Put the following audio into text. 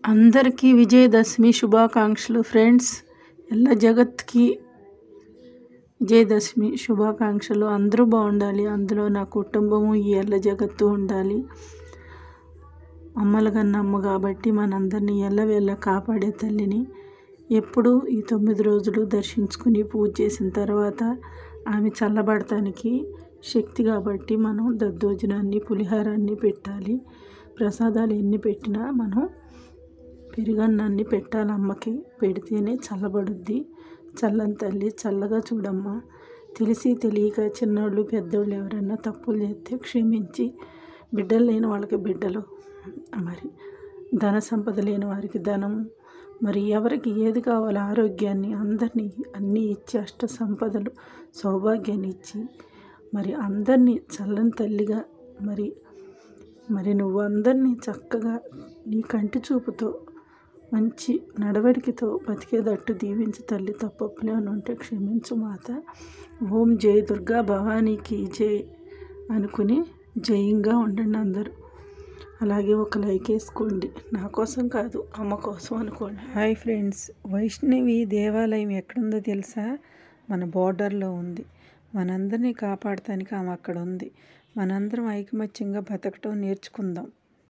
అందరికీ విజయదశమి శుభాకాంక్షలు ఫ్రెండ్స్. ಎಲ್ಲ జగత్కి విజయదశమి శుభాకాంక్షలు. అందరూ బాగుండాలి, అందులో నా కుటుంబము ఈ ఎల్ల జగత్తు ఉండాలి. అమ్మలగన్న అమ్మ కాబట్టి మనందరినీ ఎల్లవేళ కాపాడే తల్లిని ఎప్పుడు ఈ 9 రోజులు దర్శించుకుని పూజ చేసిన తర్వాత ఆమె చల్లబడటానికి శక్తి కాబట్టి మనం దద్దోజనాన్ని పులిహారాన్ని పెట్టాలి. ప్రసాదాలు ఎన్ని పెట్టినా మనం పెరుగన్నాన్ని పెట్టాలి. అమ్మకి పెడితేనే చల్లబడుద్ది. చల్లని తల్లి చల్లగా చూడమ్మా. తెలిసి తెలియక చిన్నోళ్ళు పెద్దోళ్ళు ఎవరైనా తప్పులు చేస్తే క్షమించి, బిడ్డలు లేని వాళ్ళకి బిడ్డలు, మరి ధన సంపద లేని వారికి ధనము, మరి ఎవరికి ఏది కావాలో ఆరోగ్యాన్ని అందరినీ అన్నీ ఇచ్చి అష్ట సంపదలు సౌభాగ్యాన్ని ఇచ్చి మరి అందరినీ చల్లని తల్లిగా మరి నువ్వు అందరినీ చక్కగా నీ కంటి చూపుతో మంచి నడవడికతో బతికేటట్టు దీవించు తల్లి. తప్పప్పులే అని ఉంటే క్షమించు మాత. ఓం జై దుర్గా భవానీకి జై అనుకుని జయంగా ఉండండి అందరూ. అలాగే ఒక లైక్ వేసుకోండి. నా కోసం కాదు, అమ్మ కోసం అనుకోండి. హాయ్ ఫ్రెండ్స్, వైష్ణవి దేవాలయం ఎక్కడుందో తెలుసా? మన బోర్డర్లో ఉంది. మనందరినీ కాపాడటానికి ఆమె అక్కడ ఉంది. మనందరం ఐకమత్యంగా బతకటం నేర్చుకుందాం.